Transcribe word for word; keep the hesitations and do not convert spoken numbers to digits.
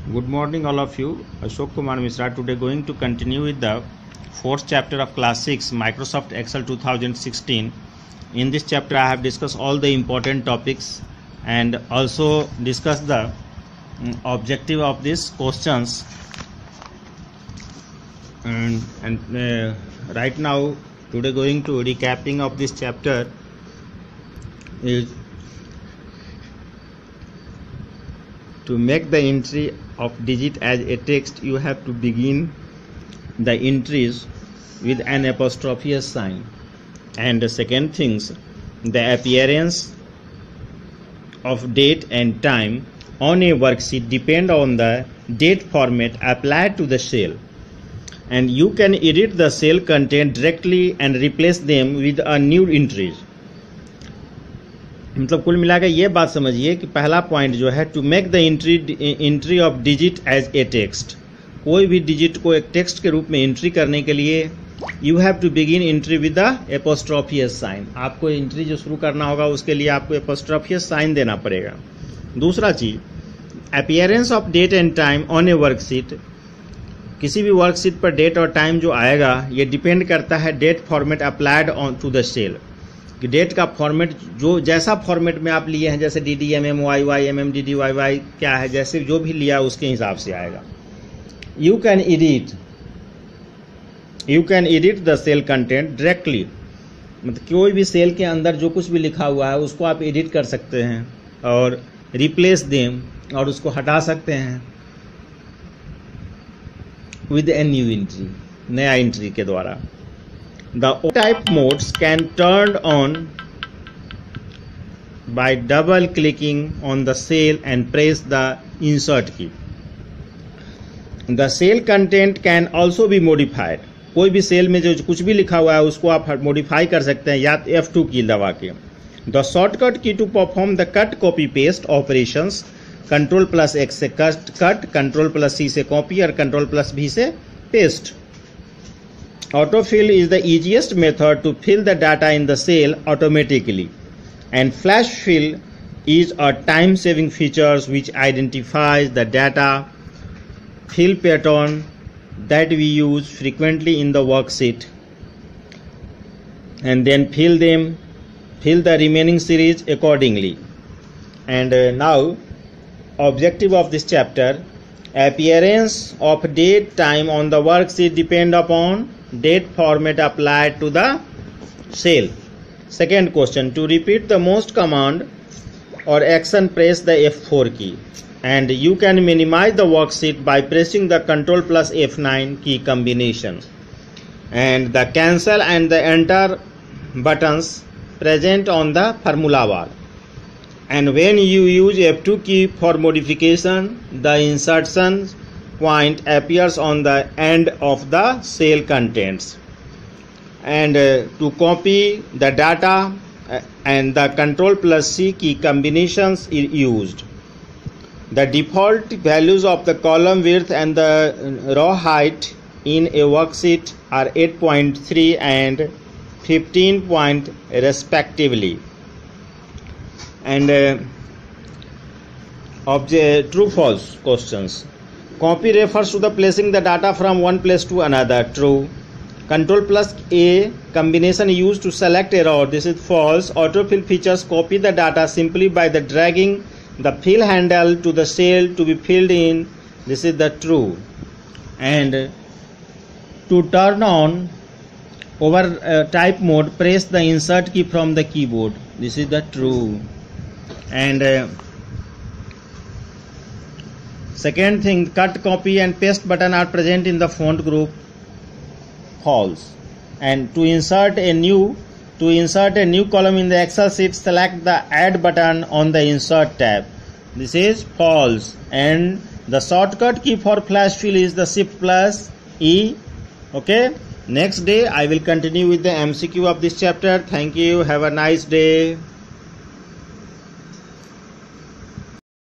Good morning all of you. Ashok Kumar Misra. Today going to continue with the fourth chapter of class six Microsoft Excel two thousand sixteen. In this chapter I have discussed all the important topics and also discussed the um, objective of these questions. And, and uh, right now today going to recapping of this chapter is to make the entry of digit as a text. You have to begin the entries with an apostrophe sign. And the second things, the appearance of date and time on a worksheet depend on the date format applied to the cell, and you can edit the cell content directly and replace them with a new entries. मतलब कुल मिलाकर ये बात समझिए कि पहला point जो है to make the entry entry of digit as a text. कोई भी डिजिट को एक टेक्स्ट के रूप में एंट्री करने के लिए you have to begin entry with the apostrophes sign. आपको एंट्री जो शुरू करना होगा उसके लिए आपको एपोस्ट्रोफियस साइन देना पड़ेगा. दूसरा चीज, appearance of date and time on a worksheet. किसी भी वर्कशीट पर डेट और टाइम जो आएगा ये डिपेंड करता है date format applied on to the cell. कि डेट का फॉर्मेट जो जैसा फॉर्मेट में आप लिए हैं, जैसे D D M M Y Y M M D D Y Y क्या है, जैसे जो भी लिया उसके हिसाब से आएगा. You can edit you can edit the cell content directly. मतलब कोई भी सेल के अंदर जो कुछ भी लिखा हुआ है उसको आप एडिट कर सकते हैं और रिप्लेस देम और उसको हटा सकते हैं विद ए न्यू एंट्री, नया एंट्री के द्वारा. The type modes can turn on by double clicking on the cell and press the insert key. The cell content can also be modified. कोई भी सेल में जो कुछ भी लिखा हुआ है उसको आप मॉडिफाई कर सकते हैं या एफ टू की दबा के. The shortcut key to perform the cut copy paste operations, control plus X से cut cut control plus C से कॉपी और कंट्रोल प्लस भी से paste. Autofill is the easiest method to fill the data in the cell automatically, and flash fill is a time-saving feature which identifies the data fill pattern that we use frequently in the worksheet, and then fill them, fill the remaining series accordingly. And uh, now, objective of this chapter: appearance of date time on the worksheet depend upon date format applied to the cell. Second question, to repeat the most command or action, press the F four key, and you can minimize the worksheet by pressing the control plus F nine key combination, and the cancel and the enter buttons present on the formula bar. And when you use F two key for modification, the insertion point appears on the end of the cell contents, and uh, to copy the data uh, and the control plus C key combinations is used. The default values of the column width and the row height in a worksheet are eight point three and fifteen point respectively. And uh, object true false questions. Copy refers to the placing the data from one place to another. True. Control plus A combination used to select a row. This is false. Autofill features copy the data simply by the dragging the fill handle to the cell to be filled in. This is the true. And to turn on over uh, type mode, press the insert key from the keyboard. This is the true. And uh, second thing, cut, copy and paste button are present in the font group. False. And to insert a new to insert a new column in the Excel sheet, select the add button on the insert tab. This is false. And the shortcut key for flash fill is the shift plus E. Okay. Next day I will continue with the M C Q of this chapter. Thank you. Have a nice day.